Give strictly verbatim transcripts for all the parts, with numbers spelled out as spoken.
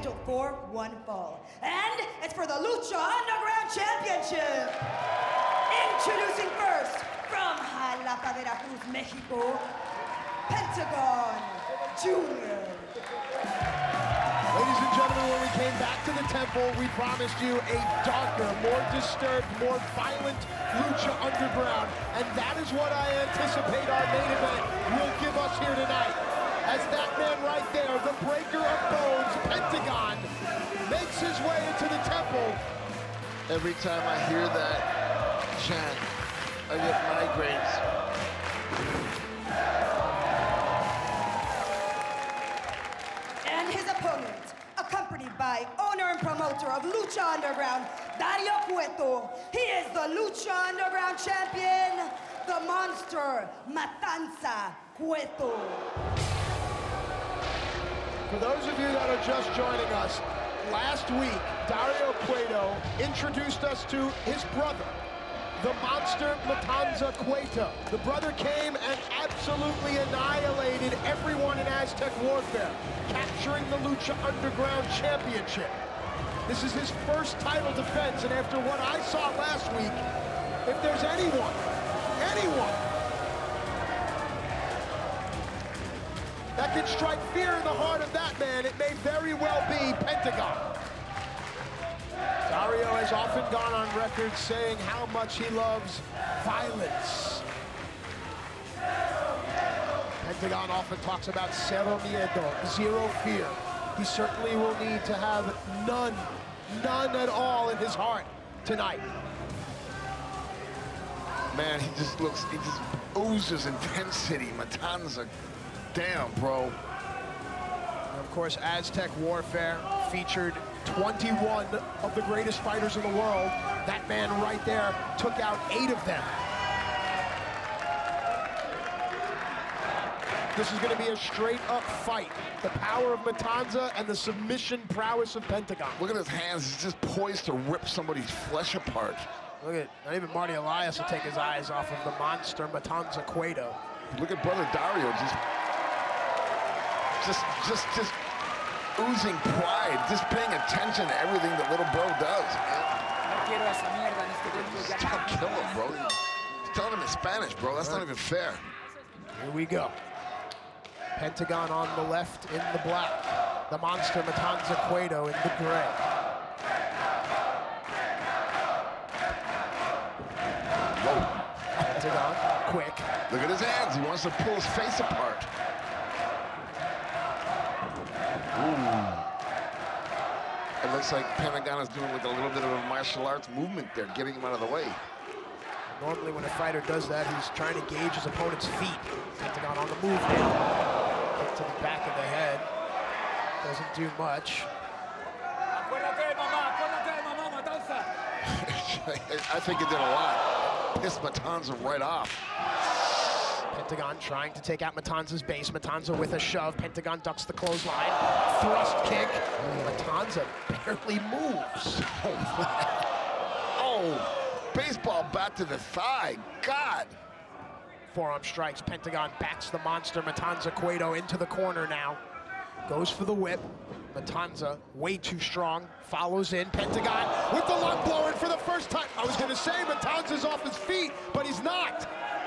scheduled for one fall. And it's for the Lucha Underground Championship. Introducing first, from Jalapa, Veracruz, Mexico, Pentagon Junior Ladies and gentlemen, when we came back to the temple, we promised you a darker, more disturbed, more violent Lucha Underground. And that is what I anticipate our main event will give us here tonight. As that man right there, the breaker of bones, Pentagon, makes his way into the temple. Every time I hear that chant, I get migraines. And his opponent, accompanied by owner and promoter of Lucha Underground, Dario Cueto. He is the Lucha Underground champion, the monster, Matanza Cueto. For those of you that are just joining us, last week, Dario Cueto introduced us to his brother, the monster Matanza Cueto. The brother came and absolutely annihilated everyone in Aztec warfare, capturing the Lucha Underground Championship. This is his first title defense, and after what I saw last week, if there's anyone, anyone, that can strike fear in the heart of that man, it may very well be Pentagon. Dario has often gone on record saying how much he loves violence. Pentagon often talks about cero miedo, zero fear. He certainly will need to have none, none at all in his heart tonight. Man, he just looks, he just oozes intensity. Matanza, damn, bro. And of course, Aztec warfare featured twenty-one of the greatest fighters in the world. That man right there took out eight of them. This is going to be a straight-up fight. The power of Matanza and the submission prowess of Pentagon. Look at his hands. He's just poised to rip somebody's flesh apart. Look at, not even Marty Elias will take his eyes off of the monster Matanza Cueto. Look at brother Dario, just, just, just, just oozing pride, just paying attention to everything that little bro does. Just don't kill him, bro. He's telling him in Spanish, bro. That's not even fair. Here we go. Pentagon on the left in the black. The monster Matanza Cueto in the gray. Whoa. Pentagon, quick. Look at his hands. He wants to pull his face apart. Ooh. It looks like Pentagon is doing like a little bit of a martial arts movement there, getting him out of the way. Normally when a fighter does that, he's trying to gauge his opponent's feet. Pentagon on the move now. Kick to the back of the head. Doesn't do much. I think it did a lot. Pissed Matanza right off. Pentagon trying to take out Matanza's base. Matanza with a shove. Pentagon ducks the clothesline. Thrust kick. Matanza barely moves. Oh, baseball bat to the thigh. God. Forearm strikes. Pentagon backs the monster Matanza Cueto into the corner now. Goes for the whip. Matanza, way too strong, follows in. Pentagon with the lung blower for the first time. I was going to say Matanza's off his feet, but he's not.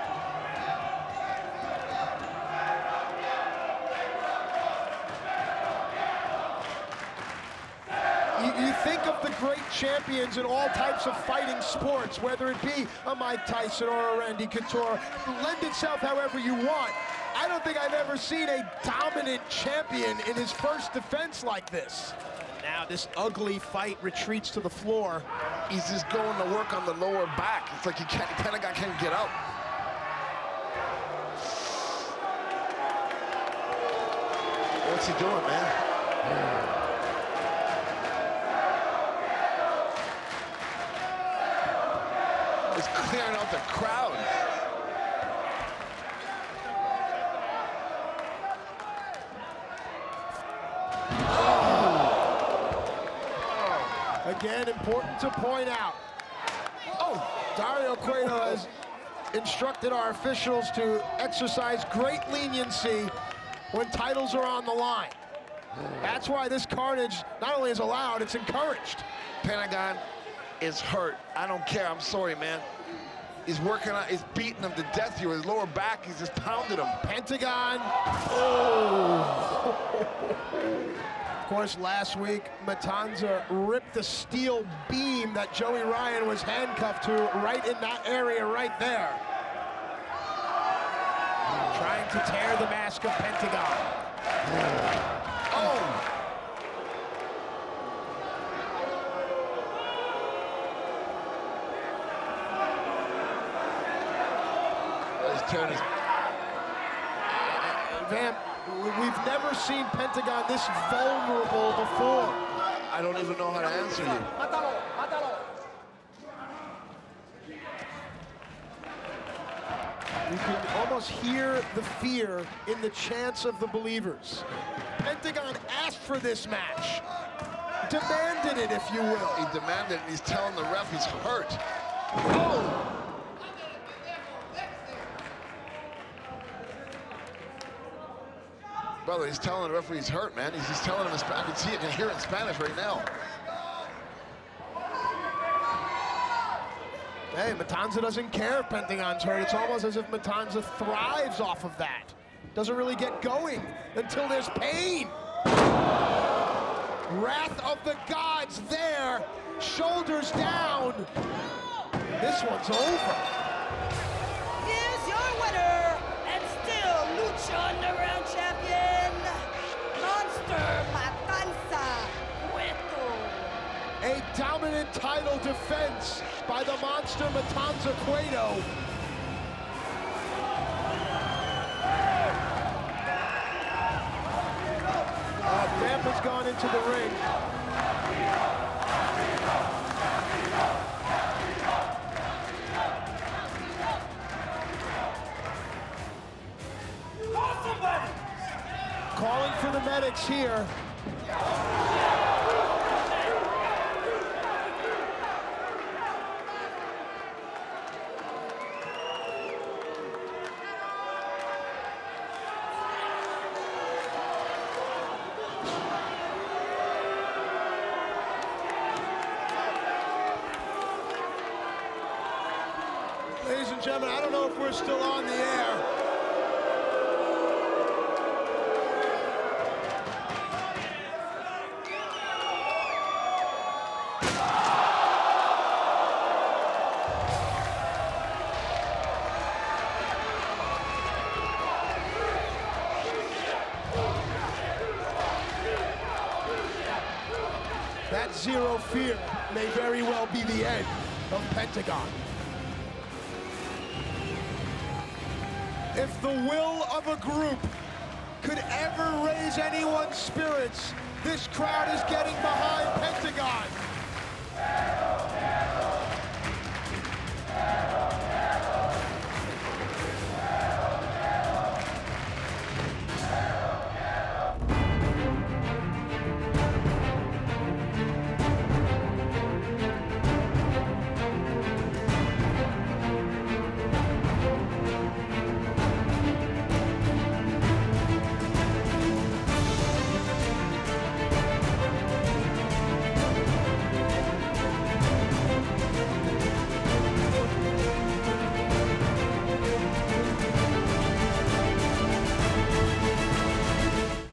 You, you think of the great champions in all types of fighting sports, whether it be a Mike Tyson or a Randy Couture, lend itself however you want. I don't think I've ever seen a dominant champion in his first defense like this. Now this ugly fight retreats to the floor. He's just going to work on the lower back. It's like he can't, Pentagon can't get up. What's he doing, man? He's clearing out the crowd. Again, important to point out. Oh, Dario Cueto has instructed our officials to exercise great leniency when titles are on the line. That's why this carnage not only is allowed, it's encouraged. Pentagon is hurt. I don't care. I'm sorry, man. He's working on, he's beating him to death here with his lower back. He's just pounded him. Pentagon. Oh. Of course, last week, Matanza ripped the steel beam that Joey Ryan was handcuffed to right in that area right there. Trying to tear the mask of Pentagon. Oh! He's tearing his... Vamp, we've never seen Pentagon this vulnerable before. I don't even know how to answer you. You can almost hear the fear in the chants of the believers. Pentagon asked for this match. Demanded it, if you will. He demanded it, and he's telling the ref he's hurt. Oh! Brother, he's telling the referee he's hurt, man. He's, he's telling him in Spanish. I can see it, I can hear it in Spanish right now. Hey, Matanza doesn't care if Pentagon's hurt. It's almost as if Matanza thrives off of that. Doesn't really get going until there's pain. Wrath of the gods there. Shoulders down. This one's over. Here's your winner, and still Lucha Underground champion, Monster Matanza RIGHT HERE. A dominant title defense by the monster Matanza Cueto. Uh, Vamp has gone into the ring. Calling for the medics here. Ladies and gentlemen, I don't know if we're still on the air. That zero fear may very well be the end of Pentagon. If the will of a group could ever raise anyone's spirits, this crowd is getting behind Pentagon.